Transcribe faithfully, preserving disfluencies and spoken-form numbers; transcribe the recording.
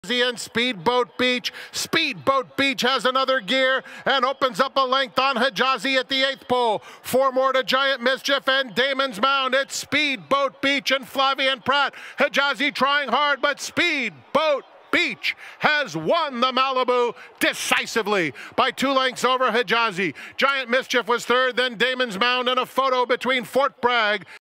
And Speedboat Beach. Speedboat Beach has another gear and opens up a length on Hijazi at the eighth pole. Four more to Giant Mischief and Damon's Mound. It's Speedboat Beach and Flavien Prat. Hijazi trying hard, but Speedboat Beach has won the Malibu decisively by two lengths over Hijazi. Giant Mischief was third, then Damon's Mound, and a photo between Fort Bragg